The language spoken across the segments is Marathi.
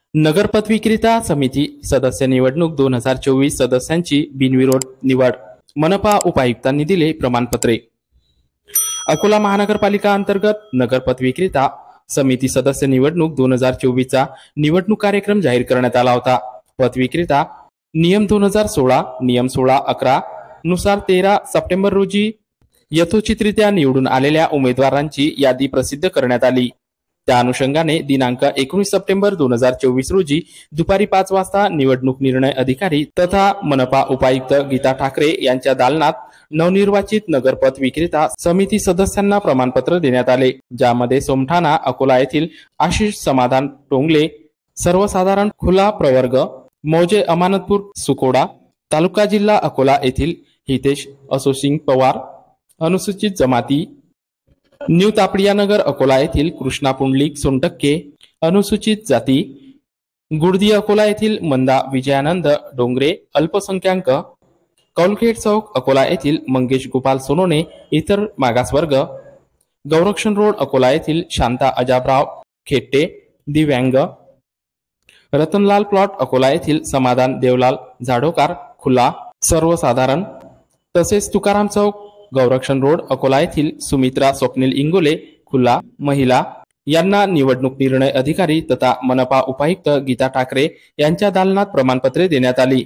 नगरपदविक्रेता समिती सदस्य निवडणूक 2024 सदस्यांची बिनविरोध निवड। मनपा उपायुक्तांनी दिले प्रमाणपत्रे। अकोला महानगरपालिका अंतर्गत नगरपदविक्रेता समिती सदस्य निवडणूक 2024 चा निवडणूक कार्यक्रम जाहीर करण्यात आला होता। पदविक्रेता नियम 2016 नियम 1611 नुसार 13 सप्टेंबर रोजी यथोचितरित्या निवडून आलेल्या उमेदवारांची यादी प्रसिद्ध करण्यात आली। त्या अनुषंगाने दिनांक 19 सप्टेंबर 2024 रोजी दुपारी 5 वाजता निवडणूक निर्णय अधिकारी तथा मनपा उपायुक्त गीता ठाकरे यांच्या दालनात नवनिर्वाचित नगरपद विक्रेता समिती सदस्यांना प्रमाणपत्र देण्यात आले, ज्यामध्ये सोमठाणा अकोला येथील आशिष समाधान टोंगले सर्वसाधारण खुला प्रवर्ग, मौजे अमानतपूर सुकोडा तालुका जिल्हा अकोला येथील हितेश असोसिंग पवार अनुसूचित जमाती, न्यू तापडियानगर अकोला येथील कृष्णा पुंडलिक सोनटक्के अनुसूचित जाती, गुडदी अकोला येथील मंदा विजयानंद डोंगरे अल्पसंख्याक, कौलखेड चौक अकोला येथील मंगेश गोपाल सोनोने इतर मागासवर्ग, गौरक्षण रोड अकोला येथील शांता अजाबराव खेट्टे दिव्यांग, रतनलाल प्लॉट अकोला येथील समाधान देवलाल झाडोकार खुला सर्वसाधारण, तसेच तुकाराम चौक गौरक्षण रोड अकोला येथील सुमित्रा स्वप्नील इंगोले खुला महिला यांना निवडणूक निर्णय अधिकारी तथा मनपा उपायुक्त गीता ठाकरे यांच्या दालनात प्रमाणपत्रे देण्यात आली।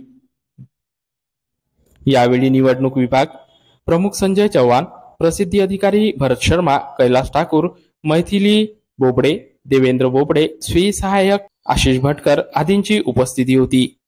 यावेळी निवडणूक विभाग प्रमुख संजय चव्हाण, प्रसिद्धी अधिकारी भरत शर्मा, कैलास ठाकूर, मैथिली बोबडे, देवेंद्र बोबडे, स्वी सहाय्यक आशिष भटकर आदींची उपस्थिती होती।